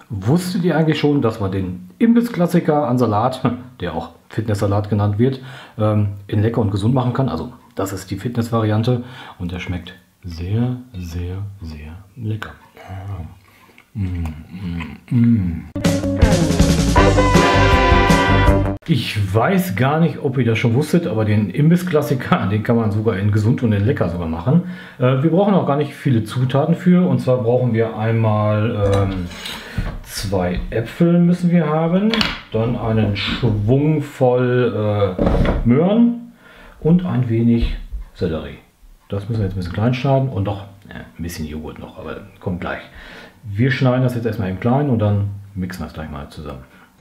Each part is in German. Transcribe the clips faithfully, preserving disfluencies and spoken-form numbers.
Wusstet ihr eigentlich schon, dass man den Imbiss-Klassiker an Salat, der auch Fitness-Salat genannt wird, in lecker und gesund machen kann? Also das ist die Fitness-Variante und der schmeckt sehr, sehr, sehr lecker. Mm, mm, mm. Ich weiß gar nicht, ob ihr das schon wusstet, aber den Imbiss-Klassiker, den kann man sogar in gesund und in lecker sogar machen. Äh, wir brauchen auch gar nicht viele Zutaten für. Und zwar brauchen wir einmal ähm, zwei Äpfel müssen wir haben, dann einen Schwung voll äh, Möhren und ein wenig Sellerie. Das müssen wir jetzt ein bisschen klein schneiden und noch äh, ein bisschen Joghurt noch, aber kommt gleich. Wir schneiden das jetzt erstmal im Kleinen und dann mixen wir es gleich mal zusammen.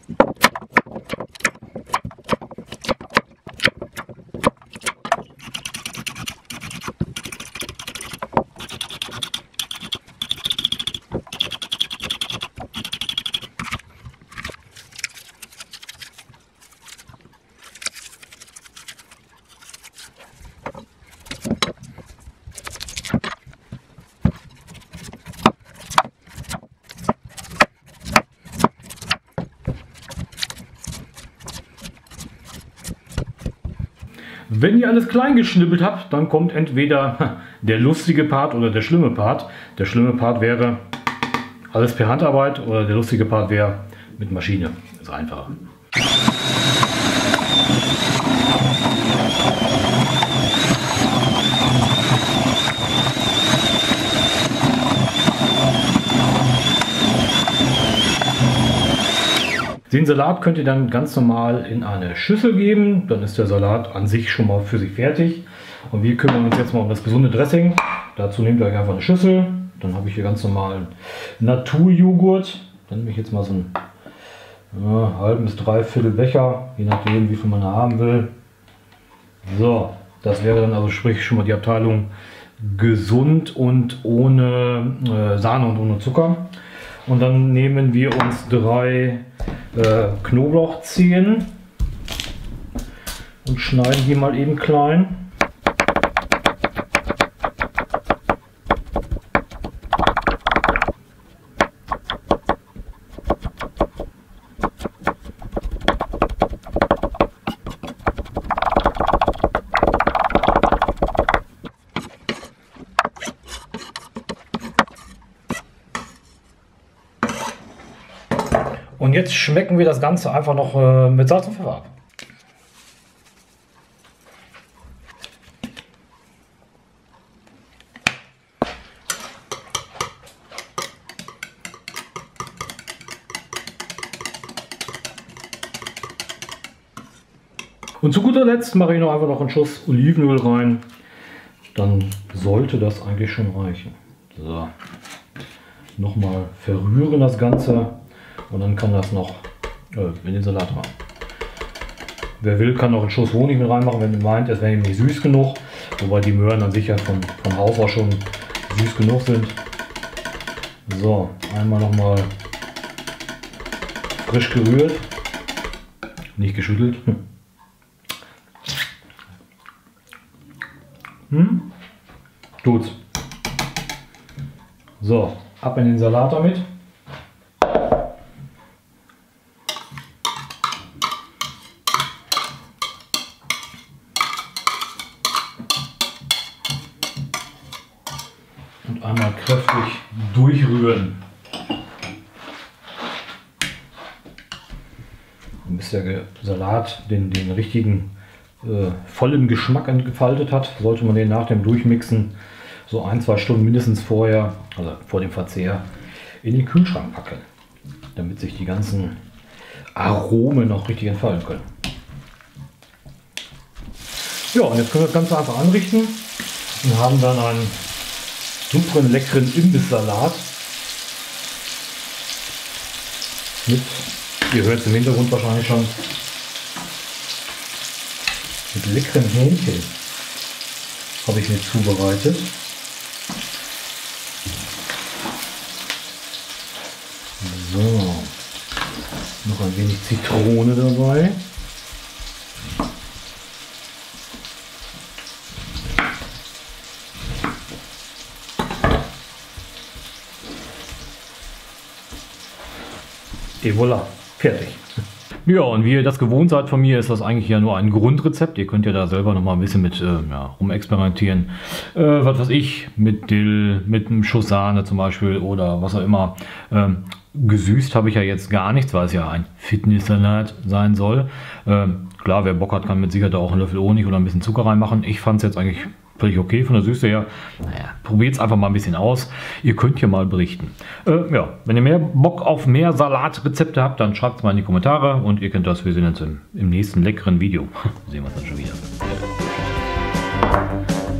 Wenn ihr alles klein geschnippelt habt, dann kommt entweder der lustige Part oder der schlimme Part. Der schlimme Part wäre alles per Handarbeit oder der lustige Part wäre mit Maschine. Ist einfacher. Den Salat könnt ihr dann ganz normal in eine Schüssel geben, dann ist der Salat an sich schon mal für sich fertig. Und wir kümmern uns jetzt mal um das gesunde Dressing. Dazu nehmt ihr euch einfach eine Schüssel, dann habe ich hier ganz normalen Naturjoghurt. Dann nehme ich jetzt mal so einen ja, halben bis dreiviertel Becher, je nachdem wie viel man haben will. So, das wäre dann also sprich schon mal die Abteilung gesund und ohne äh, Sahne und ohne Zucker. Und dann nehmen wir uns drei äh, Knoblauchzehen und schneiden die mal eben klein. Und jetzt schmecken wir das Ganze einfach noch äh, mit Salz und Pfeffer ab. Und zu guter Letzt mache ich noch einfach noch einen Schuss Olivenöl rein. Dann sollte das eigentlich schon reichen. So. Nochmal verrühren das Ganze. Und dann kann das noch äh, in den Salat rein. Wer will, kann noch einen Schuss Honig mit reinmachen, wenn ihr meint, es wäre ihm nicht süß genug. Wobei die Möhren dann sicher von, von Haus aus schon süß genug sind. So, einmal noch mal frisch gerührt. Nicht geschüttelt. Hm? Tut's. So, ab in den Salat damit. Und einmal kräftig durchrühren. Bis der Salat den, den richtigen äh, vollen Geschmack entfaltet hat, sollte man den nach dem Durchmixen so ein, zwei Stunden mindestens vorher, also vor dem Verzehr, in den Kühlschrank packen, damit sich die ganzen Aromen noch richtig entfalten können. Ja, und jetzt können wir das Ganze einfach anrichten und haben dann einen super leckeren Imbisssalat mit, ihr hört es im Hintergrund wahrscheinlich schon, mit leckeren Hähnchen habe ich mir zubereitet. So, noch ein wenig Zitrone dabei. Et voilà, fertig. Ja, und wie ihr das gewohnt seid von mir, ist das eigentlich ja nur ein Grundrezept. Ihr könnt ja da selber noch mal ein bisschen mit äh, ja, rumexperimentieren. Äh, was weiß ich, mit Dill, mit einem Schuss Sahne zum Beispiel oder was auch immer. Ähm, gesüßt habe ich ja jetzt gar nichts, weil es ja ein Fitnesssalat sein soll. Ähm, klar, wer Bock hat, kann mit Sicherheit auch einen Löffel Honig oder ein bisschen Zucker reinmachen. Ich fand es jetzt eigentlich völlig okay von der Süße her. Naja, probiert es einfach mal ein bisschen aus. Ihr könnt hier mal berichten. Äh, ja, wenn ihr mehr Bock auf mehr Salatrezepte habt, dann schreibt es mal in die Kommentare und ihr kennt das. Wir sehen uns im, im nächsten leckeren Video. Sehen wir uns dann schon wieder.